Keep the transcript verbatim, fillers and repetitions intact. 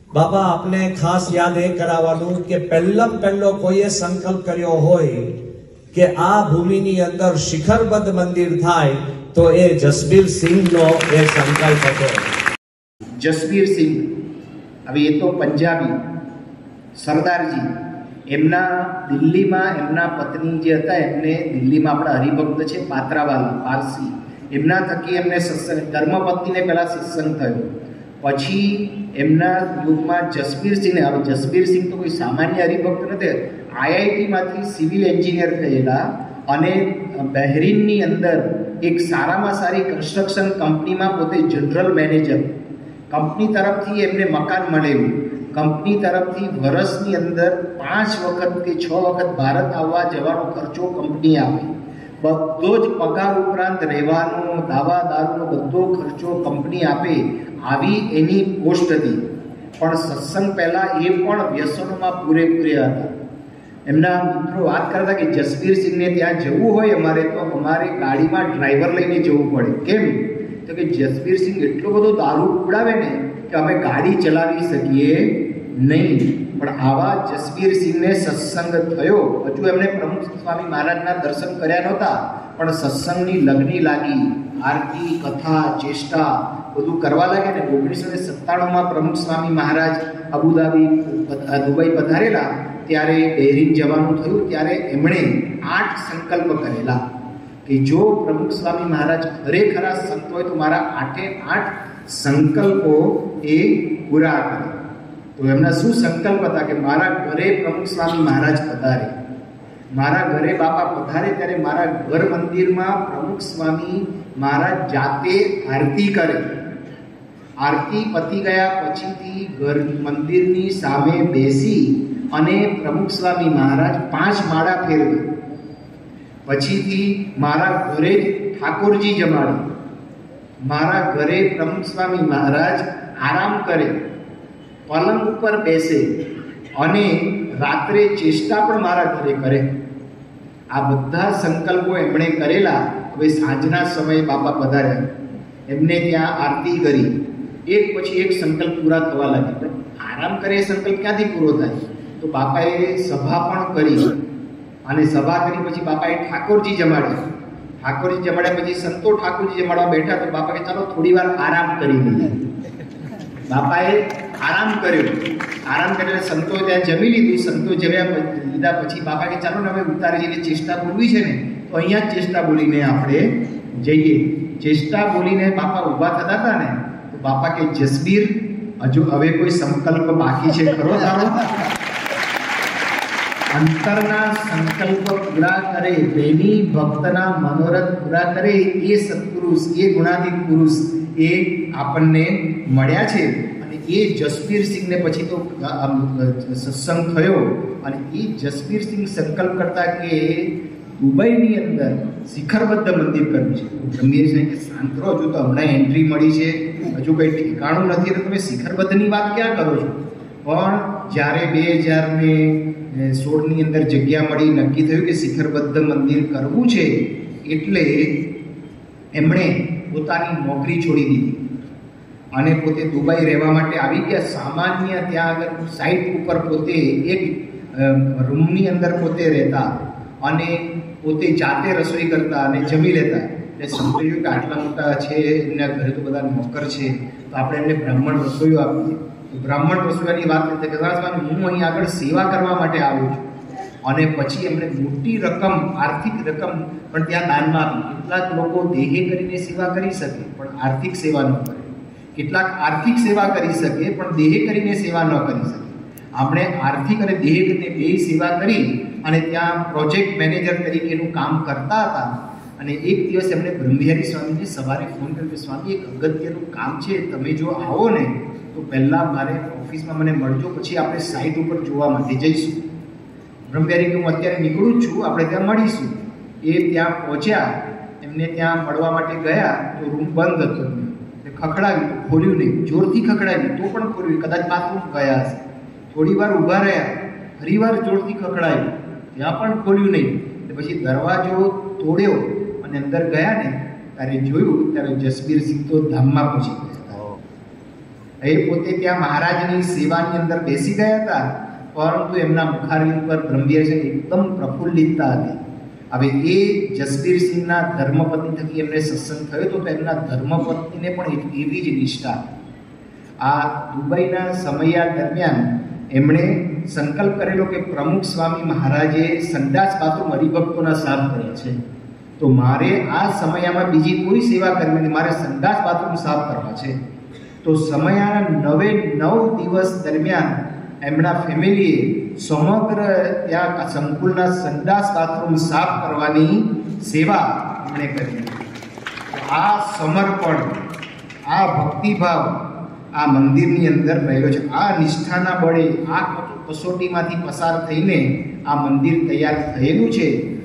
બાબા આપને ખાસ યાદ એ કરાવવાનું કે પહેલા પહેલો કોઈએ સંકલ્પ કર્યો હોય કે આ ભૂમિની અંદર શિખરબદ્ધ મંદિર થાય તો એ જસબીર સિંહનો એ સંકલ્પ હતો. જસબીર સિંહ, હવે એ તો પંજાબી સરદારજી, એમના દિલ્હીમાં એમના પત્ની જે હતા એમને દિલ્હીમાં આપણા હરિભક્ત છે પાત્રાવાલા પારસી, એમના થકી એમને સત્સંગ, ધર્મપત્નીને પહેલાં સત્સંગ થયો. પછી એમના યુગમાં જસબીર સિંહને, હવે જસબીર સિંહ તો કોઈ સામાન્ય હરિભક્ત નથી, આઈઆઈટીમાંથી સિવિલ એન્જિનિયર થયેલા અને બહેરીનની અંદર એક સારામાં સારી કન્સ્ટ્રક્શન કંપનીમાં પોતે જનરલ મેનેજર, કંપની તરફથી એમને મકાન મળેલું, કંપની તરફથી વર્ષની અંદર પાંચ વખત કે છ વખત ભારત આવવા જવાનો ખર્ચો કંપની આપે, બધો જ પગાર ઉપરાંત રહેવાનો, દાવા દારૂનો બધો ખર્ચો કંપની આપે, આવી એની પોસ્ટ હતી. પણ સત્સંગ પહેલાં એ પણ વ્યસનોમાં પૂરેપૂરા હતા. એમના મિત્રો વાત કરતા કે જસબીર સિંહને ત્યાં જવું હોય અમારે તો અમારે ગાડીમાં ડ્રાઈવર લઈને જવું પડે. કેમ? તો કે જસબીર સિંહ એટલો બધો દારૂ ઉડાવે ને કે અમે ગાડી ચલાવી શકીએ નહીં. પણ આવા જસબીર સિંહને સત્સંગ થયો. હજુ એમણે પ્રમુખ સ્વામી મહારાજના દર્શન કર્યા નહોતા, પણ સત્સંગની લગ્ની લાગી, આરતી, કથા, ચેષ્ટા બધું કરવા લાગે ને ઓગણીસો ને સત્તાણુંમાં પ્રમુખ સ્વામી મહારાજ અબુધાબી દુબઈ પધારેલા, ત્યારે બહેરીન જવાનું થયું. ત્યારે એમણે આઠ સંકલ્પ કરેલા કે જો પ્રમુખ સ્વામી મહારાજ ખરેખરા સંત હોય તો મારા આઠે આઠ સંકલ્પો એ પૂરા કરે. તો એમના શું સંકલ્પ હતા કે મારા ઘરે પ્રમુખ સ્વામી મહારાજ પધારે, મારા ઘરે બાપા પધારે ત્યારે મારા ઘર મંદિરમાં પ્રમુખ સ્વામી મહારાજ જાતે આરતી કરે. આરતી પતી ગયા પછીથી ઘર મંદિરની સામે બેસી અને પ્રમુખ સ્વામી મહારાજ પાંચ માળા ફેરવે. પછીથી મારા ઘરે જ ઠાકોરજી જમાડે, મારા ઘરે પ્રમુખ સ્વામી મહારાજ આરામ કરે, પલંગ ઉપર બેસે અને રાત્રે ચેષ્ટા પણ મારા ઘરે કરે. આ બધા સંકલ્પો એમણે કરેલા. હવે સાંજના સમયે બાપા પધાર્યા, એમને ત્યાં આરતી કરી, એક પછી એક સંકલ્પ પૂરા થવા લાગ્યા. પણ આરામ કરે એ સંકલ્પ ક્યાંથી પૂરો થાય? તો બાપાએ સભા પણ કરી અને સભા કરી પછી બાપાએ ઠાકોરજી જમાડ્યા. ઠાકોરજી જમાડ્યા પછી સંતો ઠાકોરજી જમાડવા બેઠા તો બાપા કે ચાલો થોડી વાર આરામ કરી લઈએ. બાપાએ આરામ કર્યો. આરામ કરીને સંતો ત્યાં જમી લીધું. સંતો જમ્યા લીધા પછી બાપા કે ચાલો ને હવે ઉતારીને ચેષ્ટા બોલવી છે ને તો અહીંયા જ ચેષ્ટા બોલીને આપણે જઈએ. ચેષ્ટા બોલીને બાપા ઊભા થતા હતા ને તો બાપા કે જસબીર, હજુ હવે કોઈ સંકલ્પ બાકી છે ખરો તારો? અંતરના સંકલ્પ પૂરા કરે, પ્રેમી ભક્તના મનોરથ પૂરા કરે એ સત્પુરુષ, એ ગુણાતીત પુરુષ એ આપણને મળ્યા છે. અને એ જસબીર સિંહને પછી તો સત્સંગ થયો અને એ જસબીર સિંહ સંકલ્પ કરતા કે દુબઈની અંદર શિખરબદ્ધ મંદિર કરવું છે. બ્રહ્મીર સાહેબ કે શાંત રહો, હજુ તો હમણાં એન્ટ્રી મળી છે, હજુ કંઈ ઠેકાણું નથી, તો તમે શિખરબદ્ધની વાત ક્યાં કરો છો? પણ જ્યારે બે હજાર ને સોળની અંદર જગ્યા મળી, નક્કી થયું કે શિખરબદ્ધ મંદિર કરવું છે, એટલે એમણે પોતાની નોકરી છોડી દીધી અને પોતે દુબઈ રહેવા માટે આવી ગયા. સામાન્ય ત્યાં આગળ સાઇટ ઉપર પોતે એક રૂમની અંદર પોતે રહેતા અને પોતે જાતે રસોઈ કરતા અને જમી લેતા. એટલે સમજાયું કે આટલા મોટા છે, એમના ઘરે તો બધા નોકર છે, તો આપણે એમને બ્રાહ્મણ રસોઈઓ આપીએ. બ્રાહ્મણ રસોઈયાની વાત નથી કરતા, હું અહીં આગળ સેવા કરવા માટે આવું છું. અને પછી એમણે મોટી રકમ, આર્થિક રકમ પણ ત્યાં દાનમાં આપી. કેટલાક લોકો દેહે કરીને સેવા કરી શકે પણ આર્થિક સેવા ન કરે, કેટલાક આર્થિક સેવા કરી શકે પણ દેહે કરીને સેવા ન કરી શકે. આપણે આર્થિક અને દેહ રીતે બે સેવા કરી અને ત્યાં પ્રોજેક્ટ મેનેજર તરીકેનું કામ કરતા હતા. અને એક દિવસ એમણે બ્રહ્મવિહારી સ્વામીને સવારે ફોન કર્યો કે સ્વામી એક અગત્યનું કામ છે, તમે જો આવો ને તો પહેલાં મારે ઓફિસમાં મને મળજો, પછી આપણે સાઇટ ઉપર જોવા માટે જઈશું. બ્રહ્મવિહારી કે હું અત્યારે નીકળું જ છું, આપણે ત્યાં મળીશું. એ ત્યાં પહોંચ્યા, એમને ત્યાં મળવા માટે ગયા તો રૂમ બંધ હતો. ખખડાવ્યું, ખોલ્યું નહીં, જોરથી ખખડાવ્યું તો પણ ખોલ્યું, કદાચ બાથરૂમ ગયા હશે. થોડી વાર ઊભા રહ્યા, ફરી વાર જોરથી ખખડાવ્યું, ત્યાં પણ ખોલ્યું નહીં. પછી દરવાજો તોડ્યો અને અંદર ગયા ને ત્યારે જોયું ત્યારે જસબીર સિંહ તો ધામમાં પહોંચી ગયા. એ પોતે ત્યાં મહારાજની સેવાની અંદર બેસી ગયા હતા, પરંતુ એમના મુખારવિંદ પર બ્રહ્મવિહારી એકદમ પ્રફુલ્લિતતા હતી. હવે એ જસબીરસિંહના ધર્મપત્ની થકી એમને સત્સંગ થયો હતો, તો એમના ધર્મપત્નીને પણ એવી જ નિષ્ઠા. આ દુબઈના સમયા દરમિયાન એમણે સંકલ્પ કરેલો કે પ્રમુખ સ્વામી મહારાજે સંદાસ બાથરૂમ હરિભક્તોના સાફ કર્યા છે, તો મારે આ સમયામાં બીજી કોઈ સેવા કરવી નથી, મારે સંદાસ બાથરૂમ સાફ કરવા છે. તો સમયાના નવે નવ દિવસ દરમિયાન એમના ફેમિલીએ સમગ્ર ત્યાં સંકુલના સંદાસ બાથરૂમ સાફ કરવાની સેવા એમણે કરી. આ સમર્પણ, આ ભક્તિભાવ આ મંદિરની અંદર રહેલો છે. આ નિષ્ઠાના બળે, આ કસોટીમાંથી પસાર થઈને આ મંદિર તૈયાર થયેલું છે.